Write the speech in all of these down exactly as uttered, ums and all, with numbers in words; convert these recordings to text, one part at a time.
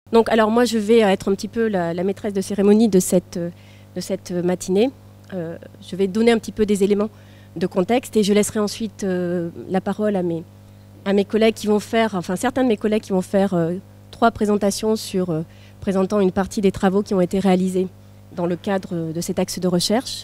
Donc, alors moi, je vais être un petit peu la, la maîtresse de cérémonie de cette, de cette matinée. Euh, je vais donner un petit peu des éléments de contexte et je laisserai ensuite euh, la parole à mes, à mes collègues qui vont faire, enfin certains de mes collègues qui vont faire euh, trois présentations sur, euh, présentant une partie des travaux qui ont été réalisés dans le cadre de cet axe de recherche.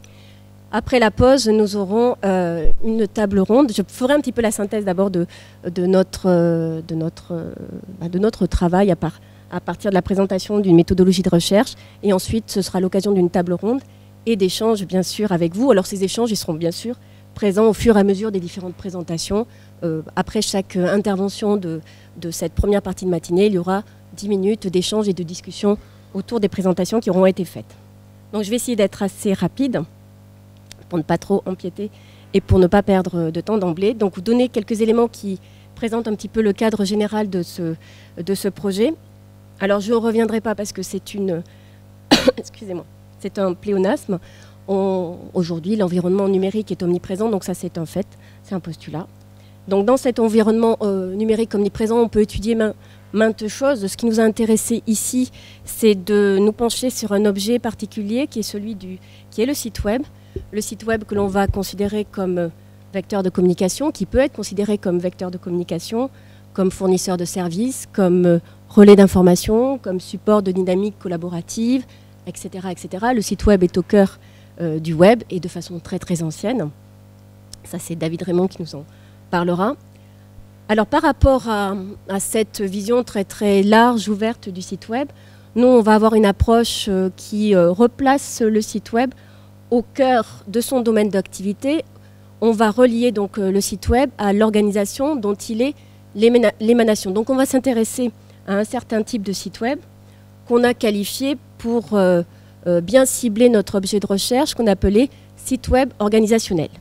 Après la pause, nous aurons euh, une table ronde. Je ferai un petit peu la synthèse d'abord de, de, notre, de, notre, de notre travail à, part, à partir de la présentation d'une méthodologie de recherche. Et ensuite, ce sera l'occasion d'une table ronde et d'échanges, bien sûr, avec vous. Alors, ces échanges, ils seront bien sûr présents au fur et à mesure des différentes présentations. Euh, après chaque intervention de, de cette première partie de matinée, il y aura dix minutes d'échanges et de discussions autour des présentations qui auront été faites. Donc, je vais essayer d'être assez rapide pour ne pas trop empiéter et pour ne pas perdre de temps d'emblée. Donc, vous donner quelques éléments qui présentent un petit peu le cadre général de ce, de ce projet. Alors, je ne reviendrai pas parce que c'est une... Excusez-moi. C'est un pléonasme. Aujourd'hui, l'environnement numérique est omniprésent, donc ça, c'est un fait. C'est un postulat. Donc, dans cet environnement euh, numérique omniprésent, on peut étudier main, maintes choses. Ce qui nous a intéressé ici, c'est de nous pencher sur un objet particulier qui est celui du... qui est le site web. Le site web que l'on va considérer comme vecteur de communication, qui peut être considéré comme vecteur de communication, comme fournisseur de services, comme relais d'information, comme support de dynamique collaborative, et cetera, et cetera. Le site web est au cœur euh, du web et de façon très très ancienne. Ça, c'est David Raymond qui nous en parlera. Alors, par rapport à, à cette vision très très large, ouverte du site web, nous, on va avoir une approche euh, qui euh, replace le site web au cœur de son domaine d'activité. On va relier donc euh, le site web à l'organisation dont il est l'émanation. Donc on va s'intéresser à un certain type de site web qu'on a qualifié pour euh, euh, bien cibler notre objet de recherche qu'on appelait site web organisationnel.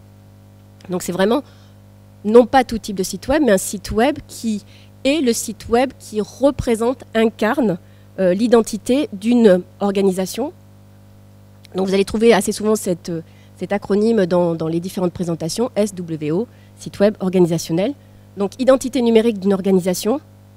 Donc c'est vraiment non pas tout type de site web, mais un site web qui est le site web qui représente, incarne euh, l'identité d'une organisation. Donc vous allez trouver assez souvent cette, cet acronyme dans, dans les différentes présentations, S W O, site web organisationnel. Donc identité numérique d'une organisation.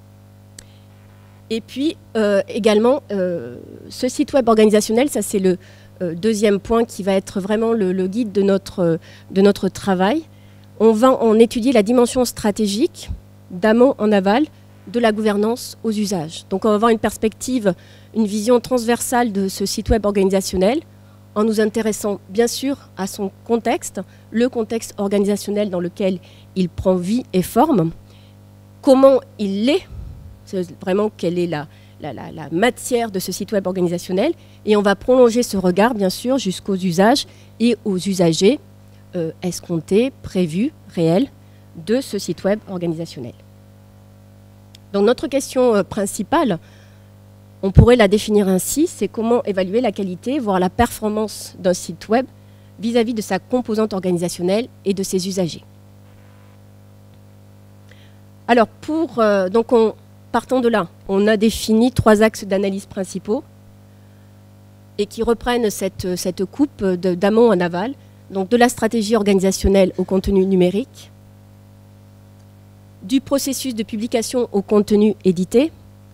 Et puis euh, également, euh, ce site web organisationnel, ça c'est le euh, deuxième point qui va être vraiment le, le guide de notre, de notre travail. On va en étudier la dimension stratégique, d'amont en aval, de la gouvernance aux usages. Donc on va avoir une perspective, une vision transversale de ce site web organisationnel, en nous intéressant bien sûr à son contexte, le contexte organisationnel dans lequel il prend vie et forme, comment il l'est, c'est vraiment quelle est la, la, la, la matière de ce site web organisationnel, et on va prolonger ce regard bien sûr jusqu'aux usages et aux usagers euh, escomptés, prévus, réels de ce site web organisationnel. Donc notre question euh, principale, on pourrait la définir ainsi, c'est comment évaluer la qualité, voire la performance d'un site web vis-à-vis de sa composante organisationnelle et de ses usagers. Alors, pour, euh, donc on, partant de là, on a défini trois axes d'analyse principaux et qui reprennent cette, cette coupe d'amont en aval, donc de la stratégie organisationnelle au contenu numérique, du processus de publication au contenu édité,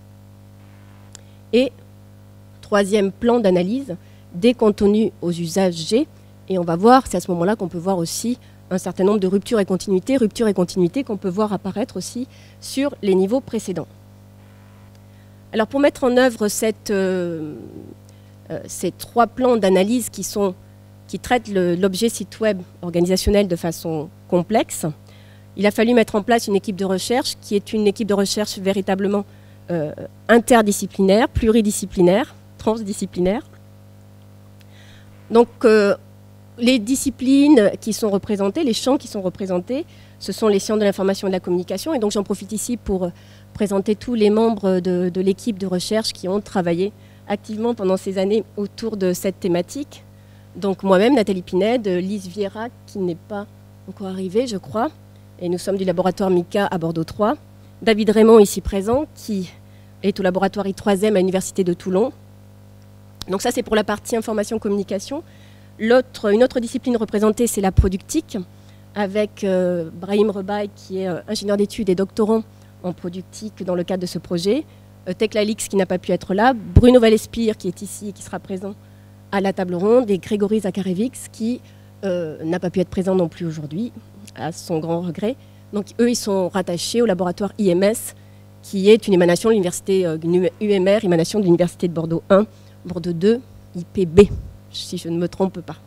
et troisième plan d'analyse des contenus aux usagers. Et on va voir, c'est à ce moment-là qu'on peut voir aussi un certain nombre de ruptures et continuités, ruptures et continuités qu'on peut voir apparaître aussi sur les niveaux précédents. Alors pour mettre en œuvre cette, euh, euh, ces trois plans d'analyse qui, sont, qui traitent l'objet site web organisationnel de façon complexe, il a fallu mettre en place une équipe de recherche qui est une équipe de recherche véritablement Euh, interdisciplinaire, pluridisciplinaire, transdisciplinaire. Donc, euh, les disciplines qui sont représentées, les champs qui sont représentés, ce sont les sciences de l'information et de la communication. Et donc, j'en profite ici pour présenter tous les membres de, de l'équipe de recherche qui ont travaillé activement pendant ces années autour de cette thématique. Donc, moi-même, Nathalie Pinède, Lise Vieira, qui n'est pas encore arrivée, je crois, et nous sommes du laboratoire MICA à Bordeaux trois. David Raymond, ici présent, qui est au laboratoire I trois M à l'Université de Toulon. Donc ça, c'est pour la partie information-communication. L'autre, une autre discipline représentée, c'est la productique, avec euh, Brahim Rebaï, qui est euh, ingénieur d'études et doctorant en productique dans le cadre de ce projet. euh, Tekla Alix qui n'a pas pu être là, Bruno Valespire qui est ici et qui sera présent à la table ronde, et Grégory Zakharevix qui euh, n'a pas pu être présent non plus aujourd'hui, à son grand regret. Donc eux, ils sont rattachés au laboratoire I M S, qui est une émanation de l'université euh, U M R, émanation de l'université de Bordeaux un, Bordeaux deux, I P B, si je ne me trompe pas.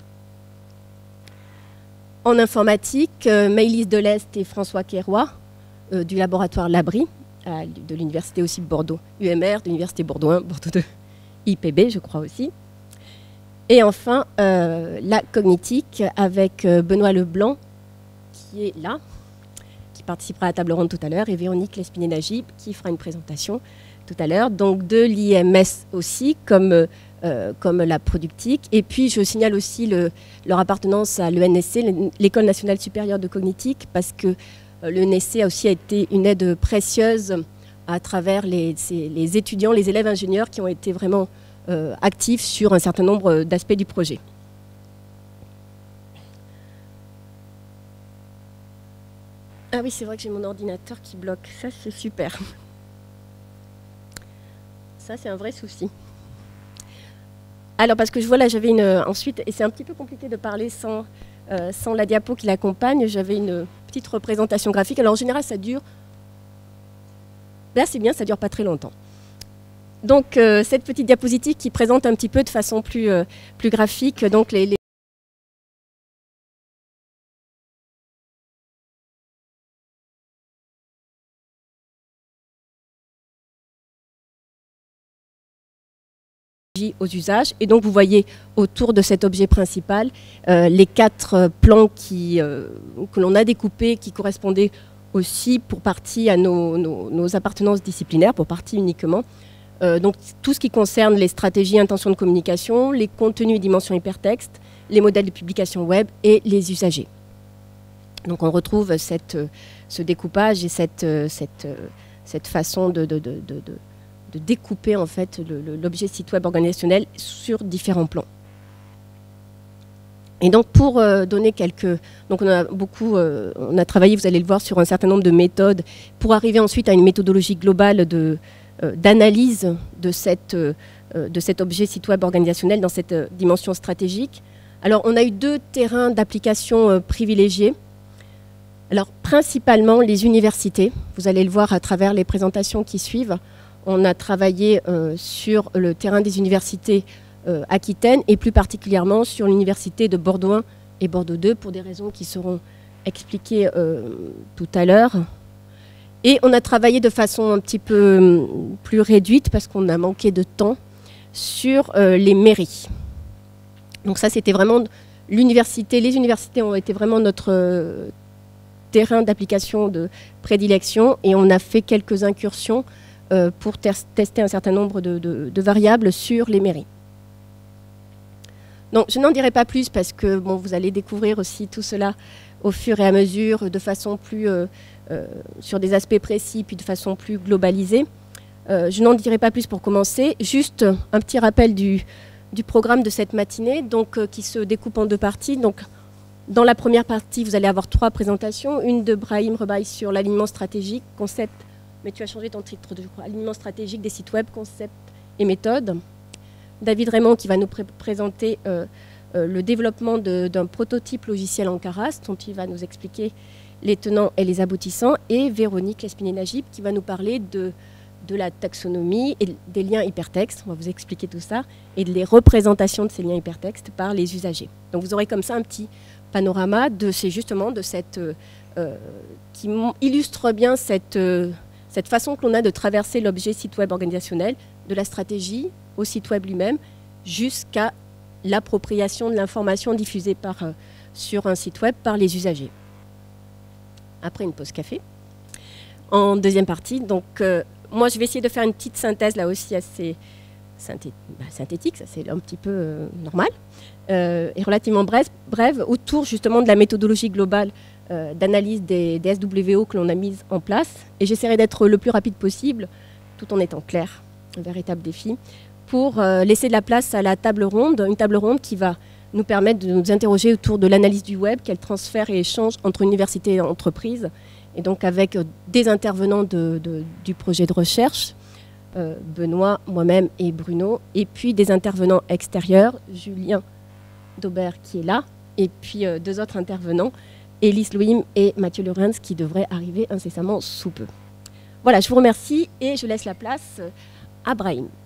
En informatique, euh, Maëlys Delest et François Quéroy, euh, du laboratoire Labri, à, de l'université aussi de Bordeaux U M R, de l'université Bordeaux un, Bordeaux deux, I P B, je crois aussi. Et enfin, euh, la cognitique avec euh, Benoît Leblanc, qui est là, qui participera à la table ronde tout à l'heure, et Véronique Lespiné-Najib, qui fera une présentation tout à l'heure, donc de l'I M S aussi, comme, euh, comme la productique. Et puis, je signale aussi le, leur appartenance à l'E N S C, l'École nationale supérieure de cognitique, parce que euh, l'E N S C a aussi été une aide précieuse à travers les, ces, les étudiants, les élèves ingénieurs qui ont été vraiment euh, actifs sur un certain nombre d'aspects du projet. Ah oui, c'est vrai que j'ai mon ordinateur qui bloque. Ça, c'est super. Ça, c'est un vrai souci. Alors, parce que je vois là, j'avais une... Ensuite, et c'est un petit peu compliqué de parler sans, euh, sans la diapo qui l'accompagne, j'avais une petite représentation graphique. Alors, en général, ça dure... Là, c'est bien, ça dure pas très longtemps. Donc, euh, cette petite diapositive qui présente un petit peu de façon plus, euh, plus graphique, donc les... les aux usages. Et donc, vous voyez autour de cet objet principal euh, les quatre plans qui, euh, que l'on a découpés, qui correspondaient aussi pour partie à nos, nos, nos appartenances disciplinaires, pour partie uniquement. Euh, donc, tout ce qui concerne les stratégies, intentions de communication, les contenus et dimensions hypertexte, les modèles de publication web et les usagers. Donc, on retrouve cette, ce découpage et cette, cette, cette façon de... de, de, de, de de découper en fait l'objet site web organisationnel sur différents plans. Et donc pour euh, donner quelques... Donc on a beaucoup... Euh, on a travaillé, vous allez le voir, sur un certain nombre de méthodes pour arriver ensuite à une méthodologie globale de, euh, d'analyse de, cette, euh, de cet objet site web organisationnel dans cette euh, dimension stratégique. Alors on a eu deux terrains d'application euh, privilégiés. Alors principalement les universités. Vous allez le voir à travers les présentations qui suivent. On a travaillé euh, sur le terrain des universités euh, aquitaines et plus particulièrement sur l'université de Bordeaux un et Bordeaux deux pour des raisons qui seront expliquées euh, tout à l'heure. Et on a travaillé de façon un petit peu plus réduite parce qu'on a manqué de temps sur euh, les mairies. Donc ça, c'était vraiment l'université. Les universités ont été vraiment notre euh, terrain d'application de prédilection et on a fait quelques incursions pour tester un certain nombre de, de, de variables sur les mairies. Donc, je n'en dirai pas plus parce que bon, vous allez découvrir aussi tout cela au fur et à mesure, de façon plus, euh, euh, sur des aspects précis, puis de façon plus globalisée. Euh, je n'en dirai pas plus pour commencer. Juste un petit rappel du, du programme de cette matinée, donc, euh, qui se découpe en deux parties. Donc, dans la première partie, vous allez avoir trois présentations. Une de Brahim Rebaï sur l'alignement stratégique, concept... Mais tu as changé ton titre, je crois. Alignement stratégique des sites web, concepts et méthodes. David Raymond qui va nous pr présenter euh, euh, le développement d'un prototype logiciel en Keras, dont il va nous expliquer les tenants et les aboutissants. Et Véronique Lespiné-Najib qui va nous parler de, de la taxonomie et des liens hypertextes. On va vous expliquer tout ça. Et de les représentations de ces liens hypertextes par les usagers. Donc vous aurez comme ça un petit panorama de ces, justement de cette, euh, qui illustre bien cette... Euh, Cette façon que l'on a de traverser l'objet site web organisationnel, de la stratégie au site web lui-même, jusqu'à l'appropriation de l'information diffusée par, euh, sur un site web par les usagers. Après une pause café. En deuxième partie, donc, euh, moi je vais essayer de faire une petite synthèse là aussi assez synthé bah, synthétique, ça c'est un petit peu euh, normal, euh, et relativement brève, brève, autour justement de la méthodologie globale Euh, d'analyse des, des S W O que l'on a mise en place. Et j'essaierai d'être le plus rapide possible, tout en étant clair, un véritable défi, pour euh, laisser de la place à la table ronde, une table ronde qui va nous permettre de nous interroger autour de l'analyse du web, quel transfert et échange entre universités et entreprises, et donc avec euh, des intervenants de, de, du projet de recherche, euh, Benoît, moi-même et Bruno, et puis des intervenants extérieurs, Julien Daubert qui est là, et puis euh, deux autres intervenants, Élise Louim et Mathieu Lorenz, qui devraient arriver incessamment sous peu. Voilà, je vous remercie et je laisse la place à Brahim.